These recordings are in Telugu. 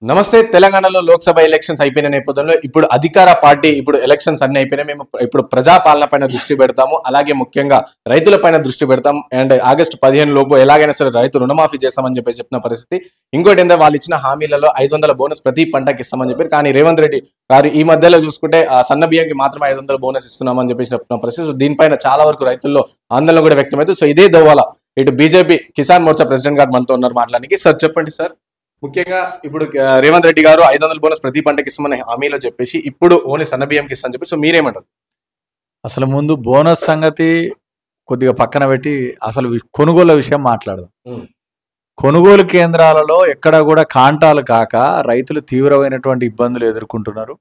నమస్తే. తెలంగాణలో లోక్సభ ఎలక్షన్స్ అయిపోయిన నేపథ్యంలో ఇప్పుడు అధికార పార్టీ ఎలక్షన్స్ అన్ని అయిపోయినాయి. మేము ఇప్పుడు ప్రజాపాలన పైన దృష్టి పెడతాము. అలాగే ముఖ్యంగా రైతుల పైన దృష్టి పెడతాం. అండ్ ఆగస్టు 15 లోపు ఎలాగైనా సరే రైతు రుణమాఫీ చేస్తామని చెప్పిన పరిస్థితి. ఇంకోటి ఏంటంటే వాళ్ళు ఇచ్చిన హామీలలో 500 బోనస్ ప్రతి పంటకి ఇస్తామని చెప్పారు. కానీ రేవంత్ రెడ్డి గారు ఈ మధ్యలో చూసుకుంటే సన్న బియ్యంకి మాత్రమే 500 బోనస్ ఇస్తున్నామని చెప్పిన పరిస్థితి. సో దీనిపైన చాలా వరకు రైతుల్లో ఆందోళన కూడా వ్యక్తమైంది. సో ఇదే దోవాల ఇటు బీజేపీ కిసాన్ మోర్చా ప్రెసిడెంట్ గారు మనతో ఉన్నారు మాట్లాడానికి. సార్ చెప్పండి సార్, ముఖ్యంగా ఇప్పుడు రేవంత్ రెడ్డి గారు 500 బోనస్ ప్రతి పంటకి ఇస్తామని హామీలో చెప్పేసి ఇప్పుడు ఓన్లీ సన్న బియ్యంకి ఇస్తామని చెప్పి, సో మీరేమంటారు? అసలు ముందు బోనస్ సంగతి కొద్దిగా పక్కన పెట్టి అసలు కొనుగోలు విషయం మాట్లాడదాం. కొనుగోలు కేంద్రాలలో ఎక్కడ కూడా కాంటాలు కాక రైతులు తీవ్రమైనటువంటి ఇబ్బందులు ఎదుర్కొంటున్నారు.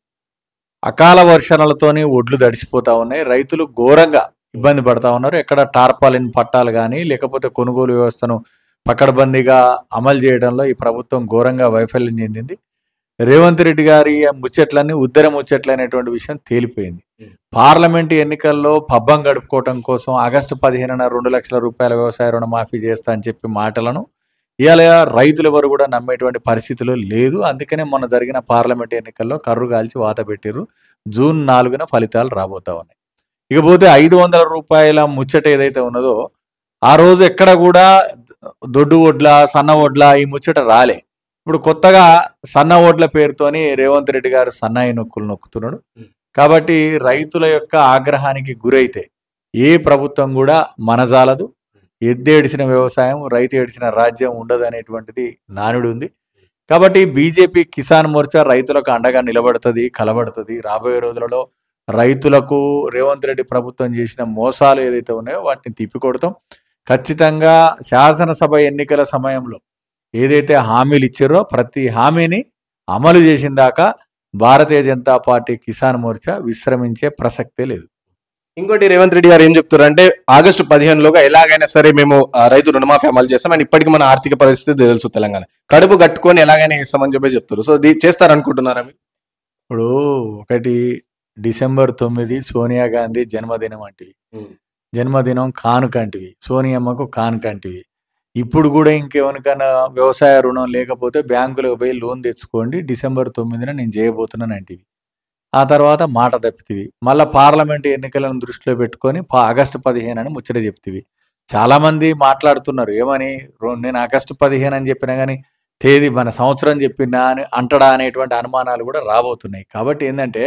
అకాల వర్షాలతోని ఒడ్లు తడిసిపోతా ఉన్నాయి. రైతులు ఘోరంగా ఇబ్బంది పడతా ఉన్నారు. ఎక్కడ టార్పాలిన్ పట్టాలు కానీ లేకపోతే కొనుగోలు వ్యవస్థను పకడ్బందీగా అమలు చేయడంలో ఈ ప్రభుత్వం ఘోరంగా వైఫల్యం చెందింది. రేవంత్ రెడ్డి గారి ముచ్చట్లన్నీ ఉద్దర ముచ్చట్లనేటువంటి విషయం తేలిపోయింది. పార్లమెంటు ఎన్నికల్లో పబ్బం గడుపుకోవటం కోసం ఆగస్టు 15న 2 లక్షల రూపాయల వ్యవసాయ రుణమాఫీ చేస్తా అని చెప్పి మాటలను ఇవాళ రైతులు ఎవరు కూడా నమ్మేటువంటి పరిస్థితిలో లేదు. అందుకనే మొన్న జరిగిన పార్లమెంటు ఎన్నికల్లో కర్రు కాల్చి వాత పెట్టిర్రు. జూన్ 4న ఫలితాలు రాబోతా ఉన్నాయి. ఇకపోతే 500 రూపాయల ముచ్చట ఏదైతే ఉన్నదో ఆ రోజు ఎక్కడ కూడా దొడ్డు ఓడ్ల సన్న ఓడ్ల ఈ ముచ్చట రాలే. ఇప్పుడు కొత్తగా సన్న ఓడ్ల పేరుతోని రేవంత్ రెడ్డి గారు సన్నాయి నొక్కులు నొక్కుతున్నాడు. కాబట్టి రైతుల యొక్క ఆగ్రహానికి గురైతే ఏ ప్రభుత్వం కూడా మనజాలదు. ఎద్దేడిసిన వ్యవసాయం రైతు ఏడిచిన రాజ్యం ఉండదు అనేటువంటిది నానుడు ఉంది. కాబట్టి బీజేపీ కిసాన్ మోర్చా రైతులకు అండగా నిలబడుతుంది, కలబడుతుంది. రాబోయే రోజులలో రైతులకు రేవంత్ రెడ్డి ప్రభుత్వం చేసిన మోసాలు ఏదైతే ఉన్నాయో వాటిని తిప్పికొడతాం. ఖచ్చితంగా శాసనసభ ఎన్నికల సమయంలో ఏదైతే హామీలు ఇచ్చారో ప్రతి హామీని అమలు చేసిన దాకా భారతీయ జనతా పార్టీ కిసాన్ మోర్చా విశ్రమించే ప్రసక్తే లేదు. ఇంకోటి రేవంత్ రెడ్డి గారు ఏం చెప్తారు అంటే ఆగస్టు 15లోగా ఎలాగైనా సరే మేము రైతు రుణమాఫీ అమలు చేస్తాం అండ్ ఇప్పటికీ మన ఆర్థిక పరిస్థితి తెలుసు, తెలంగాణ కడుపు కట్టుకొని ఎలాగైనా చేస్తామని చెప్పి చెప్తారు. సో చేస్తారనుకుంటున్నారా మీరు? ఇప్పుడు ఒకటి డిసెంబర్ 9 సోనియా గాంధీ జన్మదినం అంటివి, జన్మదినం కానుకంటివి, సోనియమ్మకు కానుకంటివి. ఇప్పుడు కూడా ఇంకేమనికన్నా వ్యవసాయ రుణం లేకపోతే బ్యాంకులకు పోయి లోన్ తెచ్చుకోండి, డిసెంబర్ 9న నేను చేయబోతున్నాను అంటివి. ఆ తర్వాత మాట తప్పితివి. మళ్ళీ పార్లమెంట్ ఎన్నికలను దృష్టిలో పెట్టుకొని ఆగస్టు 15 అని ముచ్చట చెప్తివి. చాలామంది మాట్లాడుతున్నారు ఏమని, నేను ఆగస్టు 15 అని చెప్పినా కానీ తేదీ మన సంవత్సరం చెప్పినా అని అంటడా అనేటువంటి అనుమానాలు కూడా రాబోతున్నాయి. కాబట్టి ఏంటంటే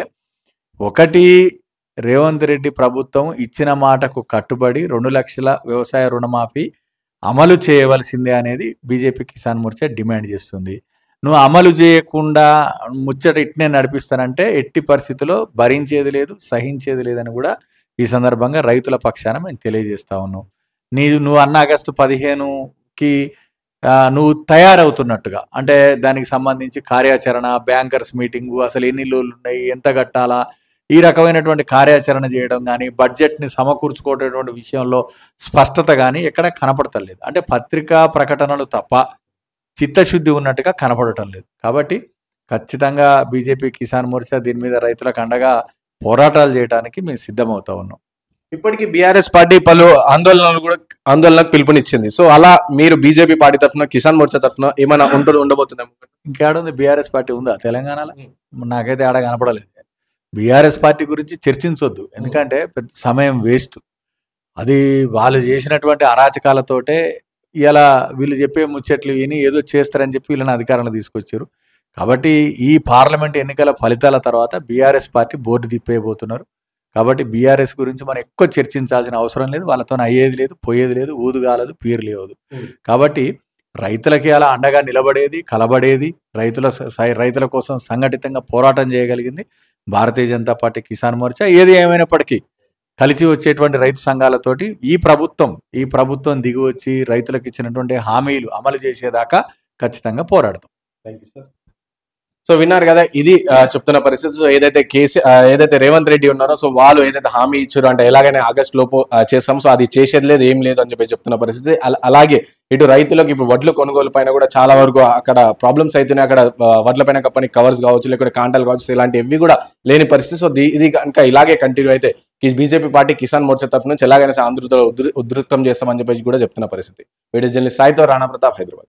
ఒకటి, రేవంత్ రెడ్డి ప్రభుత్వం ఇచ్చిన మాటకు కట్టుబడి 2 లక్షల వ్యవసాయ రుణమాఫీ అమలు చేయవలసిందే అనేది బీజేపీ కిసాన్ మోర్చా డిమాండ్ చేస్తుంది. నువ్వు అమలు చేయకుండా ముచ్చట ఇట్నే నడిపిస్తానంటే ఎట్టి పరిస్థితుల్లో భరించేది లేదు, సహించేది లేదని కూడా ఈ సందర్భంగా రైతుల పక్షాన మేము తెలియజేస్తా ఉన్నాం. నువ్వు అన్న ఆగస్టు 15కి నువ్వు తయారవుతున్నట్టుగా అంటే దానికి సంబంధించి కార్యాచరణ, బ్యాంకర్స్ మీటింగు, అసలు ఎన్ని లోన్లు ఉన్నాయి, ఎంత కట్టాలా, ఈ రకమైనటువంటి కార్యాచరణ చేయడం కానీ బడ్జెట్ని సమకూర్చుకోవటటువంటి విషయంలో స్పష్టత కానీ ఎక్కడ కనపడతలేదు. అంటే పత్రికా ప్రకటనలు తప్ప చిత్తశుద్ధి ఉన్నట్టుగా కనపడటం లేదు. కాబట్టి ఖచ్చితంగా బీజేపీ కిసాన్ మోర్చా దీని మీద రైతులకు అండగా పోరాటాలు చేయడానికి మేము సిద్ధమవుతా ఉన్నాం. ఇప్పటికీ బీఆర్ఎస్ పార్టీ పలు ఆందోళనకు పిలుపునిచ్చింది. సో అలా మీరు బీజేపీ పార్టీ తరఫున కిసాన్ మోర్చా తరఫున ఏమైనా ఉండబోతున్నాం? ఇంకేడుంది బీఆర్ఎస్ పార్టీ ఉందా తెలంగాణలో? నాకైతే ఆడ కనపడలేదు. బీఆర్ఎస్ పార్టీ గురించి చర్చించొద్దు, ఎందుకంటే పెద్ద సమయం వేస్ట్. అది వాళ్ళు చేసినటువంటి అరాచకాలతోటే ఇలా వీళ్ళు చెప్పే ముచ్చట్లు విని ఏదో చేస్తారని చెప్పి వీళ్ళని అధికారంలో తీసుకొచ్చారు. కాబట్టి ఈ పార్లమెంట్ ఎన్నికల ఫలితాల తర్వాత బీఆర్ఎస్ పార్టీ బోర్డు తిప్పేయబోతున్నారు. కాబట్టి బీఆర్ఎస్ గురించి మనం ఎక్కువ చర్చించాల్సిన అవసరం లేదు. వాళ్ళతో అయ్యేది లేదు, పోయేది లేదు, ఊదుగాలదు, పీరు లేదు. కాబట్టి రైతులకి అలా అండగా నిలబడేది, కలబడేది, రైతుల కోసం సంఘటితంగా పోరాటం చేయగలిగింది భారతీయ జనతా పార్టీ కిసాన్ మోర్చా. ఏది ఏమైనప్పటికీ కలిసి వచ్చేటువంటి రైతు సంఘాలతోటి ఈ ప్రభుత్వం దిగి వచ్చి రైతులకు ఇచ్చినటువంటి హామీలు అమలు చేసేదాకా ఖచ్చితంగా పోరాడతాం. Thank you sir. సో విన్నారు కదా, ఇది చెప్తున్న పరిస్థితి. సో ఏదైతే రేవంత్ రెడ్డి ఉన్నారో సో వాళ్ళు ఏదైతే హామీ ఇచ్చారో అంటే ఎలాగైనా ఆగస్టు లోపు చేస్తాం, సో అది చేసేది లేదు, ఏం లేదు అని చెప్పి చెప్తున్న పరిస్థితి. అలాగే ఇటు రైతులకు ఇప్పుడు వడ్లు కొనుగోలు పైన కూడా చాలా వరకు అక్కడ ప్రాబ్లమ్స్ అవుతున్నాయి. అక్కడ వడ్ల పైన కప్పని కవర్స్ కావచ్చు, లేకపోతే కాంటాలు కావచ్చు, ఇలాంటివి కూడా లేని పరిస్థితి. సో ఇది కనుక ఇలాగే కంటిన్యూ అయితే బీజేపీ పార్టీ కిసాన్ మోర్చా తరఫు నుంచి ఎలాగైనా ఆంధ్రతో ఉధృతం చేస్తామని చెప్పి కూడా చెప్తున్న పరిస్థితి. వీడియో జర్నలిస్ట్ సాయితో రాణా ప్రతాప్, హైదరాబాద్.